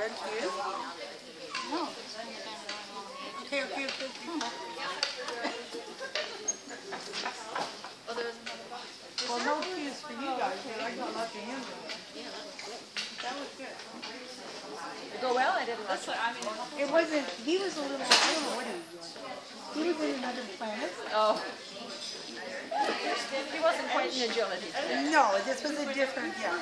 red cue? No. Okay. Well, no cues for you guys, but I got lots of hands on it. That was good. Did it go well? I didn't listen. It wasn't, he was a little, I don't know what he was doing. He was in another planet. Oh. He wasn't quite in agility today. No, this was a different, yeah.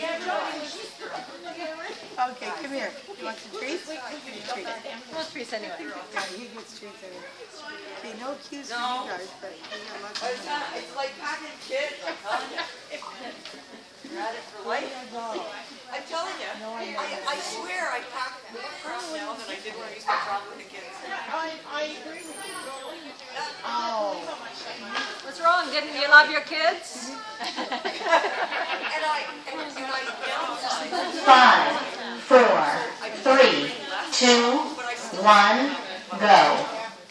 Okay, come here. You want some treats? Treats. Well, treats anyway. Yeah, he gets treats anyway. Okay, no cues for you guys, but we got lots of hands. It's like packing kids, I'm telling you. You're at it for life. I'm telling you. I swear I pack more crap now than I did when I used to travel with the kids. I agree with you. Oh. What's wrong? Didn't you love your kids? And I 5, 4, 3, 2, 1, go.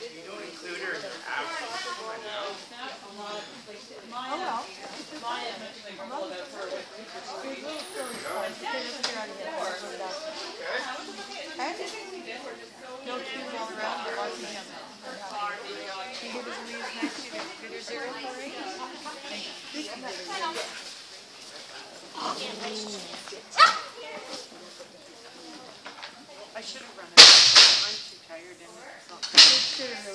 No cues all around, but lots of hands. He hit his wheels next to the bitter zero parade. I should have run it. I'm too tired and it's not.